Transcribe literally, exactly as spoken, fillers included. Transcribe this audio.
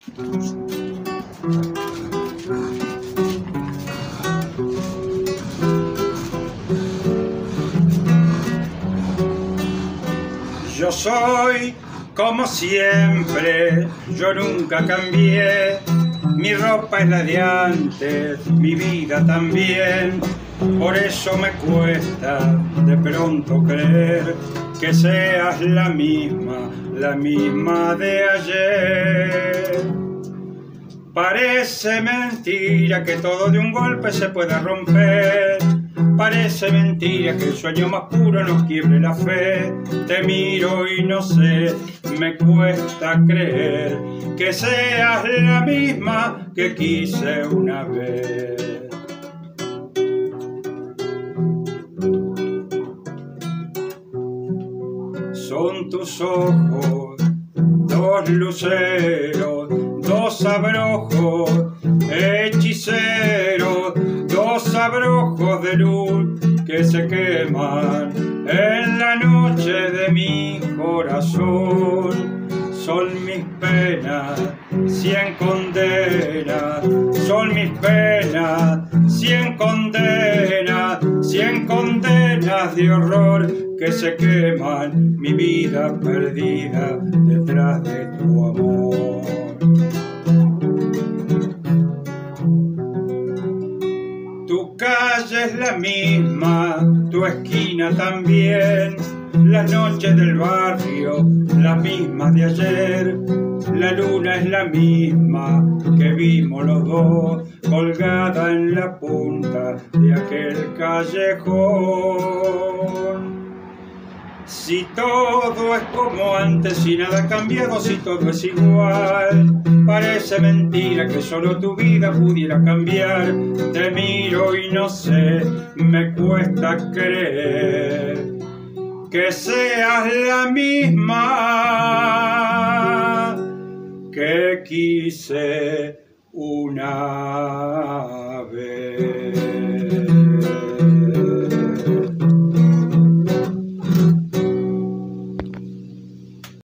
Yo soy como siempre, yo nunca cambié. Mi ropa es la de antes, mi vida también. Por eso me cuesta de pronto creer que seas la misma, la misma de ayer. Parece mentira que todo de un golpe se pueda romper. Parece mentira que el sueño más puro nos quiebre la fe. Te miro y no sé, me cuesta creer que seas la misma que quise una vez. Son tus ojos, dos luceros, dos abrojos hechiceros, dos abrojos de luz que se queman en la noche de mi corazón. Son mis penas, cien condenas, son mis penas, cien condenas, cien condenas de horror que se queman, mi vida perdida detrás de tu amor. Tu calle es la misma, tu esquina también, las noches del barrio, las mismas de ayer. La luna es la misma que vimos los dos, colgada en la punta de aquel callejón. Si todo es como antes, si nada ha cambiado, si todo es igual, parece mentira que solo tu vida pudiera cambiar. Te miro y no sé, me cuesta creer que seas la misma que quise una